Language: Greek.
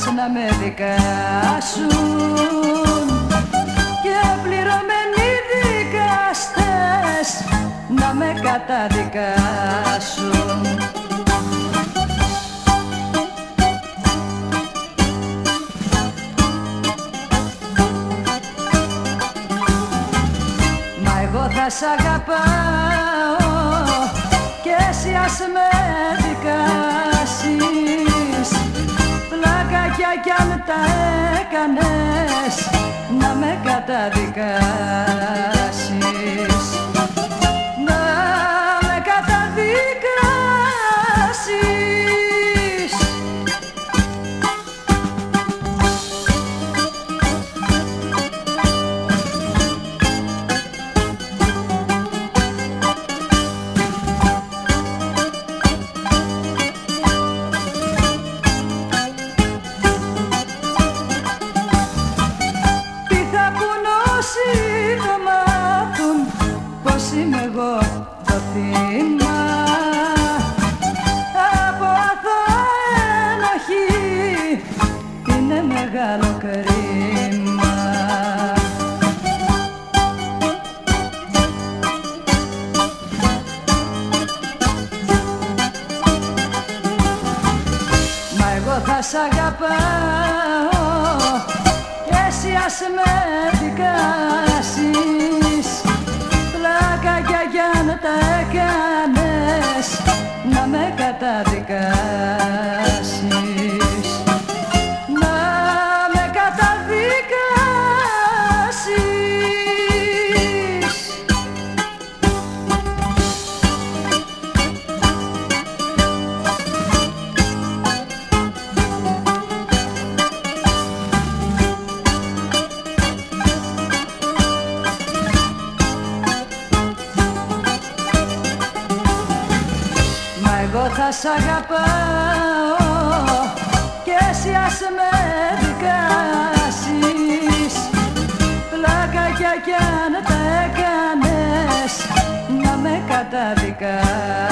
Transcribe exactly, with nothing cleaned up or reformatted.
να με δικάσουν και πληρωμένοι δικαστές να με καταδικάσουν. Μα εγώ θα σ' αγαπάω και εσύ ας με δικάσεις, πλάκια κι αν τα έκανες να με καταδικάσεις, να με καταδικάσεις. Όσοι το μάθουν πως είμαι εγώ το θύμα από αθώα ενοχή, είναι μεγάλο κρίμα. Μα εγώ θα σ' αγαπάω και εσύ ας με δικάσεις, πλάκια κι αν τα έκανες να με καταδικάσεις, να με καταδικάσεις. Εγώ θα σ' αγαπάω και εσύ ας με δικάσεις, πλάκια κι αν τα έκανες να με καταδικάσεις.